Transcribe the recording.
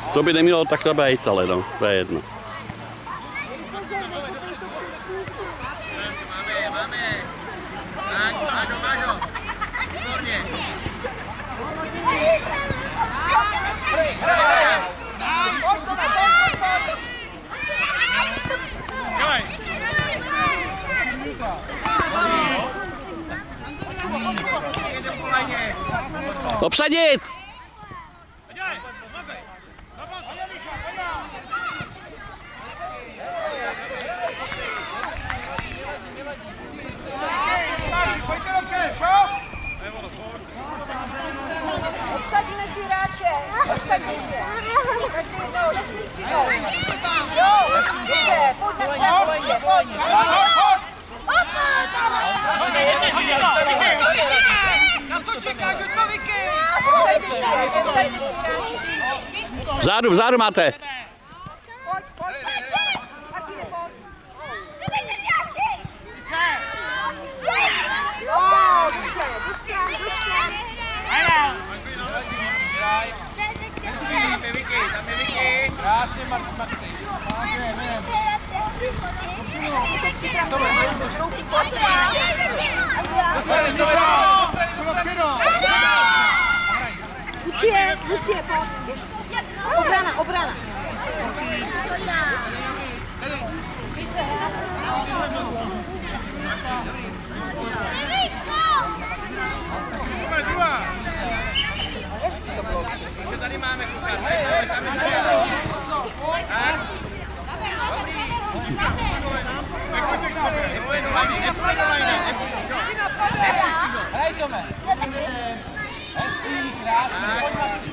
To by nemělo takhle být, ale no, to je jedno. Obsadit! Obsadíme si hráče, obsadí si je. Každý jednou, nesmí přijmout. Jo, dobře, pojď na stranu, pojď. Na co čekáš od Noviky? Obsadí si hráče. Vzadu máte. Pojď, taky nepojď. Krásně, Maxi. Lucie, pojď. Obrana. Hezky to bylo. Takže tady máme kukat. Hej, Tome. Hezký, krásný.